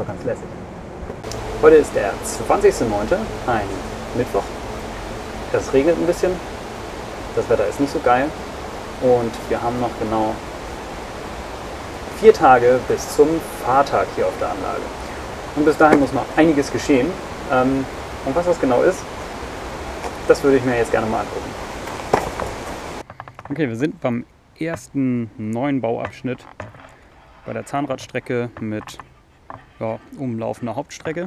doch ganz lässig. Heute ist der 20.09., ein Mittwoch. Es regnet ein bisschen, das Wetter ist nicht so geil und wir haben noch genau 4 Tage bis zum Fahrtag hier auf der Anlage. Und bis dahin muss noch einiges geschehen. Und was das genau ist, das würde ich mir jetzt gerne mal angucken. Okay, wir sind beim ersten neuen Bauabschnitt bei der Zahnradstrecke mit umlaufender Hauptstrecke.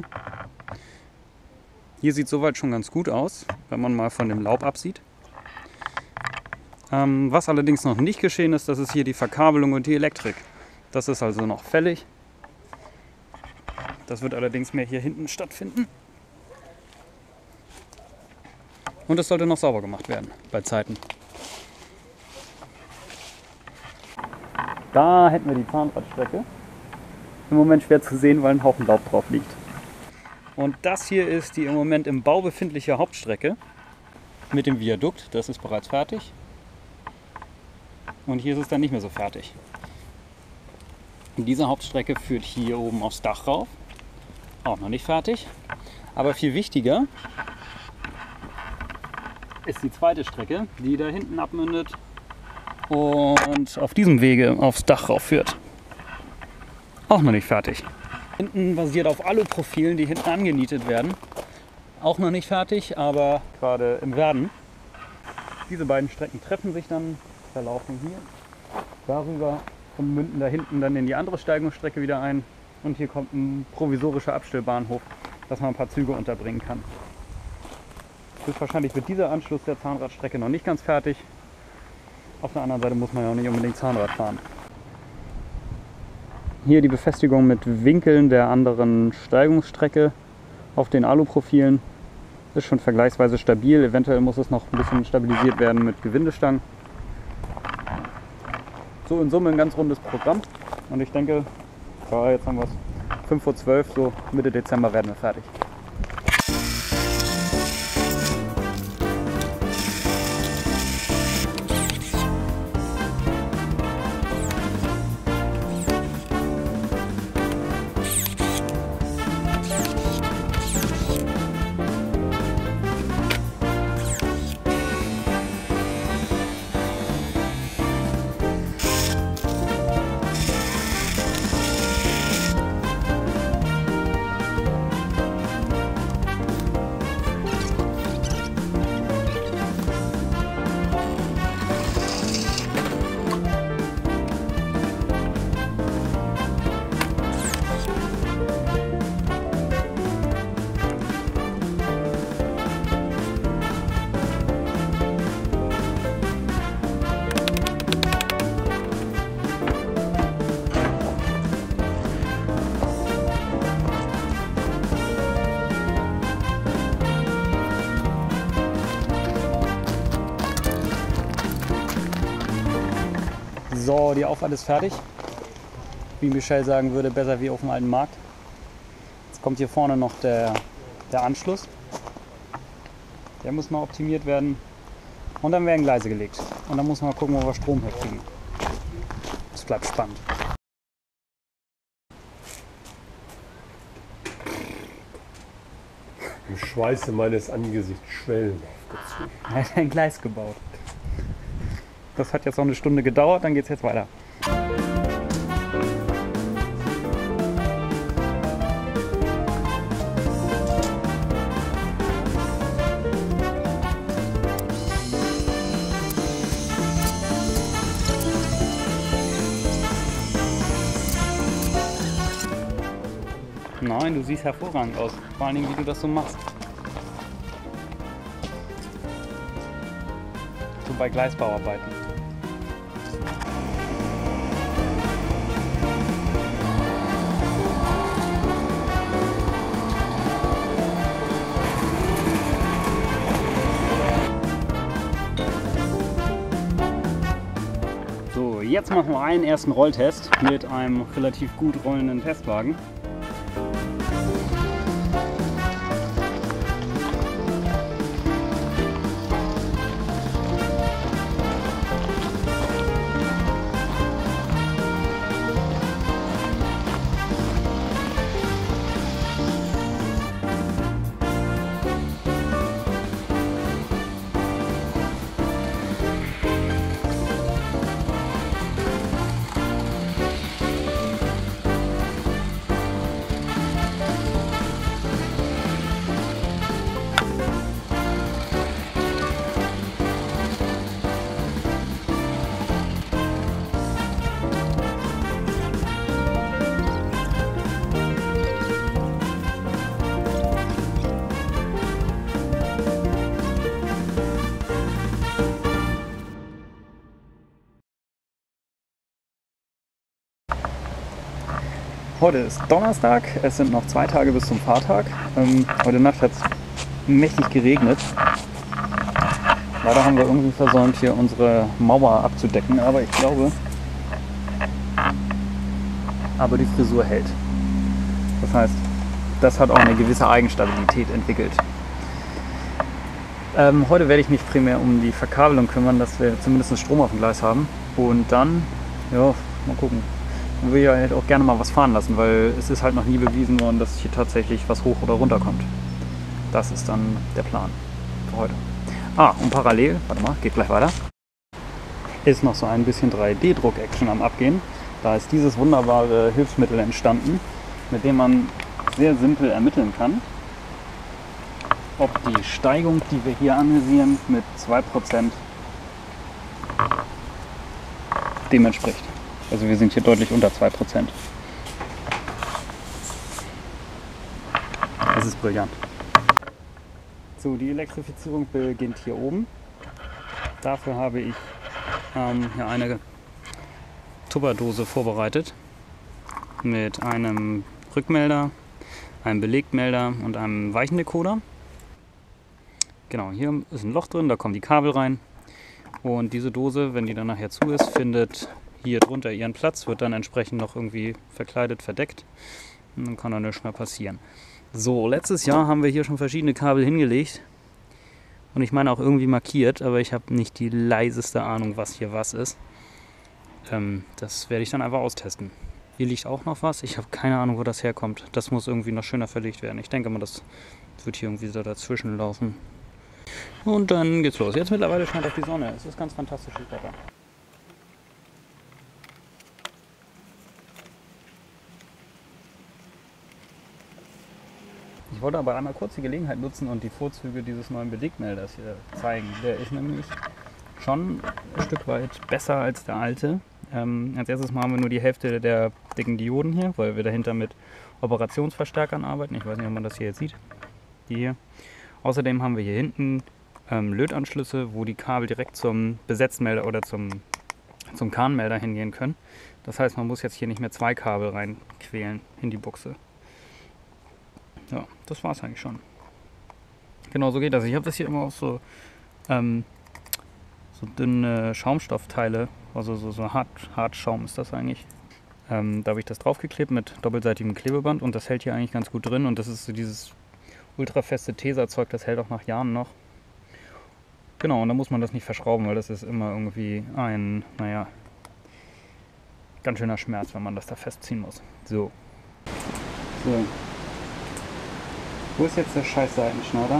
Hier sieht soweit schon ganz gut aus, wenn man mal von dem Laub absieht. Was allerdings noch nicht geschehen ist, das ist hier die Verkabelung und die Elektrik. Das ist also noch fällig. Das wird allerdings mehr hier hinten stattfinden. Und es sollte noch sauber gemacht werden bei Zeiten. Da hätten wir die Zahnradstrecke. Im Moment schwer zu sehen, weil ein Haufen Laub drauf liegt. Und das hier ist die im Moment im Bau befindliche Hauptstrecke mit dem Viadukt. Das ist bereits fertig. Und hier ist es dann nicht mehr so fertig. Und diese Hauptstrecke führt hier oben aufs Dach rauf. Auch noch nicht fertig. Aber viel wichtiger ist die zweite Strecke, die da hinten abmündet und auf diesem Wege aufs Dach rauf führt. Auch noch nicht fertig. Hinten basiert auf Aluprofilen, die hinten angenietet werden. Auch noch nicht fertig, aber gerade im Werden. Diese beiden Strecken treffen sich dann, verlaufen hier darüber und münden da hinten dann in die andere Steigungsstrecke wieder ein. Und hier kommt ein provisorischer Abstellbahnhof, dass man ein paar Züge unterbringen kann. Höchstwahrscheinlich wird dieser Anschluss der Zahnradstrecke noch nicht ganz fertig. Auf der anderen Seite muss man ja auch nicht unbedingt Zahnrad fahren. Hier die Befestigung mit Winkeln der anderen Steigungsstrecke auf den Aluprofilen. Ist schon vergleichsweise stabil. Eventuell muss es noch ein bisschen stabilisiert werden mit Gewindestangen. So in Summe ein ganz rundes Programm. Und ich denke, ja, jetzt haben wir es 5:12 Uhr, so Mitte Dezember werden wir fertig. So, die Auffahrt ist fertig. Wie Michel sagen würde, besser wie auf dem alten Markt. Jetzt kommt hier vorne noch der Anschluss. Der muss mal optimiert werden. Und dann werden Gleise gelegt. Und dann muss man mal gucken, wo wir Strom herkriegen. Das bleibt spannend. Im Schweiße meines Angesichts Schwellen aufgezogen. Er hat ein Gleis gebaut. Das hat jetzt noch eine Stunde gedauert, dann geht es jetzt weiter. Nein, du siehst hervorragend aus. Vor allen Dingen, wie du das so machst. So bei Gleisbauarbeiten. So, jetzt machen wir einen ersten Rolltest mit einem relativ gut rollenden Testwagen. Heute ist Donnerstag, es sind noch 2 Tage bis zum Fahrtag. Heute Nacht hat es mächtig geregnet. Leider haben wir irgendwie versäumt, hier unsere Mauer abzudecken, aber ich glaube, die Frisur hält. Das heißt, das hat auch eine gewisse Eigenstabilität entwickelt. Heute werde ich mich primär um die Verkabelung kümmern, dass wir zumindest Strom auf dem Gleis haben. Und dann, ja, mal gucken. Ich will ja halt auch gerne mal was fahren lassen, weil es ist halt noch nie bewiesen worden, dass hier tatsächlich was hoch oder runter kommt. Das ist dann der Plan für heute. Und parallel, warte mal, geht gleich weiter, ist noch so ein bisschen 3D-Druck-Action am Abgehen. Da ist dieses wunderbare Hilfsmittel entstanden, mit dem man sehr simpel ermitteln kann, ob die Steigung, die wir hier anvisieren, mit 2% dem entspricht. Also wir sind hier deutlich unter 2%. Das ist brillant. So, die Elektrifizierung beginnt hier oben. Dafür habe ich hier eine Tupperdose vorbereitet mit einem Rückmelder, einem Belegmelder und einem Weichendecoder. Genau, hier ist ein Loch drin, da kommen die Kabel rein. Und diese Dose, wenn die dann nachher zu ist, findet hier drunter ihren Platz, wird dann entsprechend noch irgendwie verkleidet, verdeckt. Und dann kann da nichts mehr passieren. So, letztes Jahr haben wir hier schon verschiedene Kabel hingelegt. Und ich meine auch irgendwie markiert, aber ich habe nicht die leiseste Ahnung, was hier was ist. Das werde ich dann einfach austesten. Hier liegt auch noch was. Ich habe keine Ahnung, wo das herkommt. Das muss irgendwie noch schöner verlegt werden. Ich denke mal, das wird hier irgendwie so dazwischen laufen. Und dann geht's los. Jetzt mittlerweile scheint auch die Sonne. Es ist ganz fantastisches Wetter. Ich wollte aber einmal kurz die Gelegenheit nutzen und die Vorzüge dieses neuen Belegmelders hier zeigen. Der ist nämlich schon ein Stück weit besser als der alte. Als erstes mal haben wir nur die Hälfte der dicken Dioden hier, weil wir dahinter mit Operationsverstärkern arbeiten. Ich weiß nicht, ob man das hier jetzt sieht. Die hier. Außerdem haben wir hier hinten Lötanschlüsse, wo die Kabel direkt zum Besetzmelder oder zum Kahnmelder hingehen können. Das heißt, man muss jetzt hier nicht mehr 2 Kabel reinquälen in die Buchse. Ja, das war es eigentlich schon. Genau, so geht das. Ich habe das hier immer auf so dünne Schaumstoffteile, also so Hartschaum ist das eigentlich. Da habe ich das draufgeklebt mit doppelseitigem Klebeband und das hält hier eigentlich ganz gut drin. Und das ist so dieses ultrafeste Tesa-Zeug, das hält auch nach Jahren noch. Genau, und da muss man das nicht verschrauben, weil das ist immer irgendwie ein, naja, ganz schöner Schmerz, wenn man das da festziehen muss. So. Wo ist jetzt der scheiß Seitenschneider?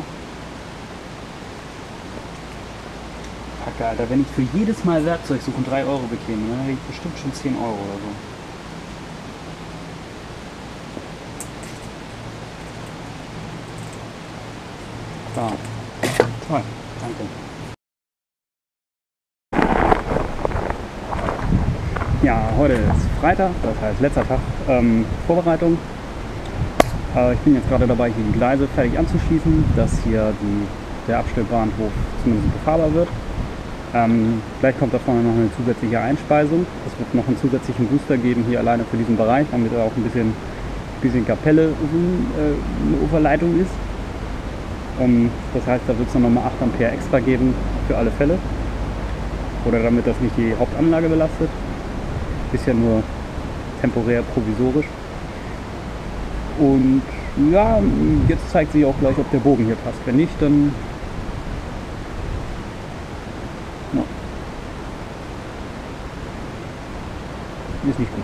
Kacke, Alter, wenn ich für jedes Mal Werkzeug suchen 3 € bekäme, dann hätte ich bestimmt schon 10 € oder so. Da. Toll, danke. Ja, heute ist Freitag, das heißt letzter Tag Vorbereitung. Ich bin jetzt gerade dabei, hier die Gleise fertig anzuschließen, dass hier der Abstellbahnhof zumindest befahrbar wird. Gleich kommt da vorne noch eine zusätzliche Einspeisung. Es wird noch einen zusätzlichen Booster geben hier alleine für diesen Bereich, damit da auch ein bisschen Kapelle eine Uferleitung ist. Das heißt, da wird es dann nochmal 8 Ampere extra geben für alle Fälle. Oder damit das nicht die Hauptanlage belastet. Ist ja nur temporär provisorisch. Und ja, jetzt zeigt sich auch gleich, ob der Bogen hier passt. Wenn nicht, dann ja. Ist nicht gut.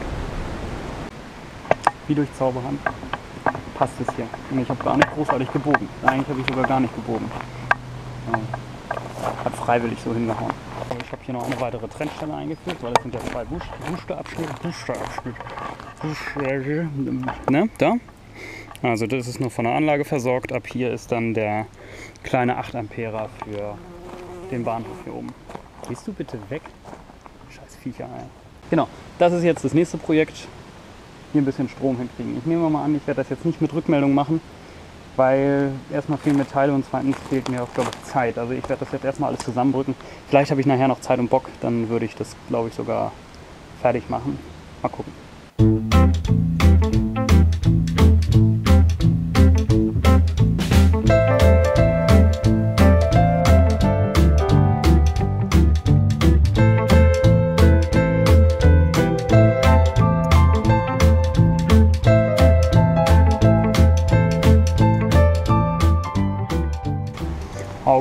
Wie durch Zauberhand passt es hier. Und ich habe gar nicht großartig gebogen. Eigentlich habe ich sogar gar nicht gebogen. Ja. Hat freiwillig so hingehauen. Ich habe hier noch eine weitere Trennstelle eingeführt, weil es sind ja 2 Boosterabschnitte. Ne, da. Also das ist nur von der Anlage versorgt. Ab hier ist dann der kleine 8 Ampere für den Bahnhof hier oben. Gehst du bitte weg? Scheiß Viecher, ey. Genau, das ist jetzt das nächste Projekt. Hier ein bisschen Strom hinkriegen. Ich nehme mal an, ich werde das jetzt nicht mit Rückmeldung machen, weil erstmal fehlen mir Teile und zweitens fehlt mir auch, glaube ich, Zeit. Also ich werde das jetzt erstmal alles zusammenbrücken. Vielleicht habe ich nachher noch Zeit und Bock, dann würde ich das, glaube ich, sogar fertig machen. Mal gucken.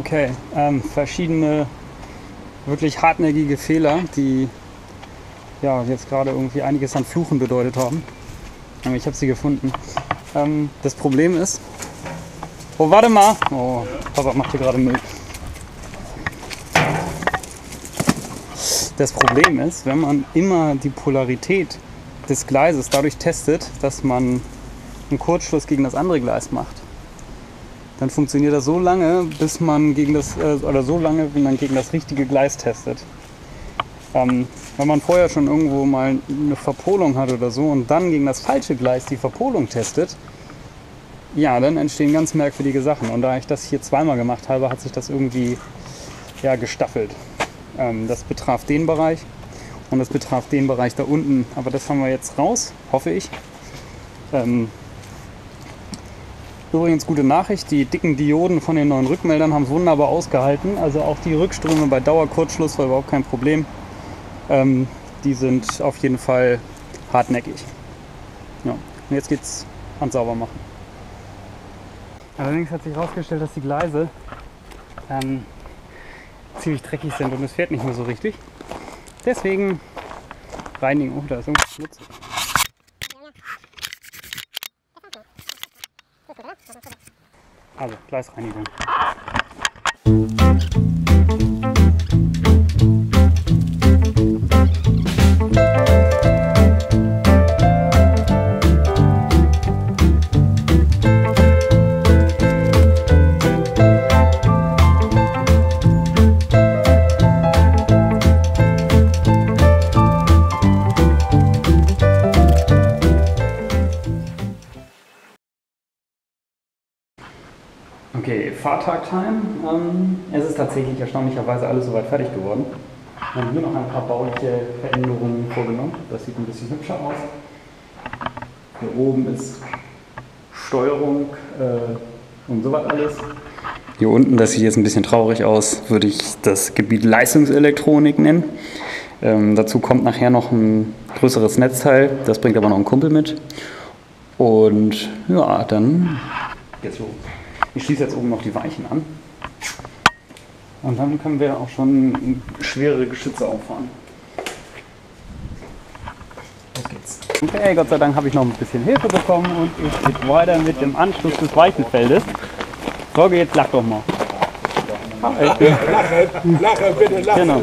Okay, verschiedene wirklich hartnäckige Fehler, die ja jetzt gerade irgendwie einiges an Fluchen bedeutet haben. Aber ich habe sie gefunden. Das Problem ist... Oh, warte mal! Oh, Papa macht hier gerade Müll. Das Problem ist, wenn man immer die Polarität des Gleises dadurch testet, dass man einen Kurzschluss gegen das andere Gleis macht, dann funktioniert das so lange, bis man gegen das wie man gegen das richtige Gleis testet. Wenn man vorher schon irgendwo mal eine Verpolung hat oder so und dann gegen das falsche Gleis die Verpolung testet, ja, dann entstehen ganz merkwürdige Sachen. Und da ich das hier zweimal gemacht habe, hat sich das irgendwie ja, gestaffelt. Das betraf den Bereich und das betraf den Bereich da unten. Aber das haben wir jetzt raus, hoffe ich. Übrigens gute Nachricht, die dicken Dioden von den neuen Rückmeldern haben es wunderbar ausgehalten. Also auch die Rückströme bei Dauerkurzschluss war überhaupt kein Problem. Die sind auf jeden Fall hartnäckig. Ja. Und jetzt geht's ans Saubermachen. Allerdings hat sich herausgestellt, dass die Gleise ziemlich dreckig sind und es fährt nicht mehr so richtig. Deswegen reinigen. Oh, da ist irgendwas Schmutz. Also Gleisreinigung. Okay, Fahrtag-Time. Es ist tatsächlich erstaunlicherweise alles soweit fertig geworden. Wir haben hier noch ein paar bauliche Veränderungen vorgenommen. Das sieht ein bisschen hübscher aus. Hier oben ist Steuerung und sowas alles. Hier unten, das sieht jetzt ein bisschen traurig aus, würde ich das Gebiet Leistungselektronik nennen. Dazu kommt nachher noch ein größeres Netzteil, das bringt aber noch ein Kumpel mit. Und ja, dann geht's los. Ich schließe jetzt oben noch die Weichen an. Und dann können wir auch schon schwerere Geschütze auffahren. Los geht's. Okay, Gott sei Dank habe ich noch ein bisschen Hilfe bekommen und ich geht weiter mit dem Anschluss des Weichenfeldes. Sorge, jetzt lach doch mal. Lache, bitte, lache. Genau.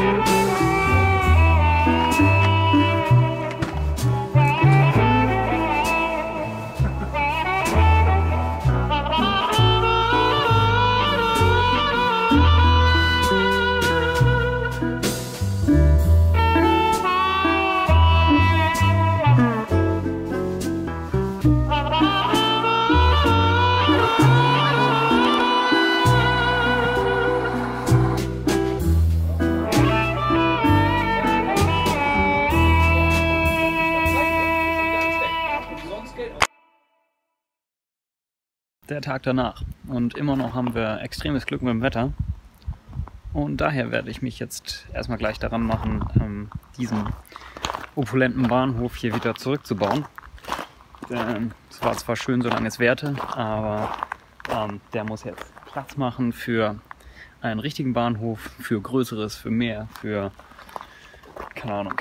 Der Tag danach und immer noch haben wir extremes Glück mit dem Wetter und daher werde ich mich jetzt erstmal gleich daran machen, diesen opulenten Bahnhof hier wieder zurückzubauen. Es war zwar schön, solange es währte, aber der muss jetzt Platz machen für einen richtigen Bahnhof, für Größeres, für mehr, für, keine Ahnung,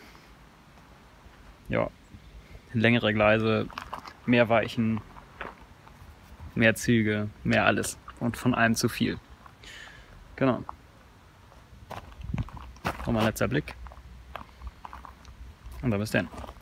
ja, längere Gleise, mehr Weichen, mehr Züge, mehr alles und von allem zu viel. Genau. Nochmal ein letzter Blick und dann bis dann.